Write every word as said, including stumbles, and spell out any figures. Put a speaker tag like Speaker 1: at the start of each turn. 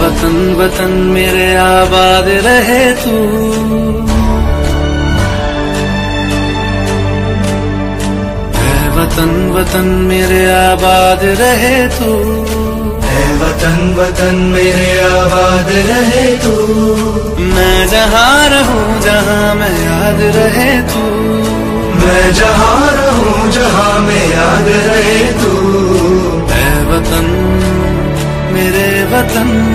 Speaker 1: वतन वतन मेरे आबाद रहे तू, है वतन वतन मेरे आबाद रहे तू,
Speaker 2: है वतन वतन मेरे आबाद रहे तू।
Speaker 1: मैं जहाँ रहूं जहाँ मैं याद रहे तू,
Speaker 2: मैं जहाँ रहूं जहाँ मैं याद रहे तू।
Speaker 1: है वतन मेरे वतन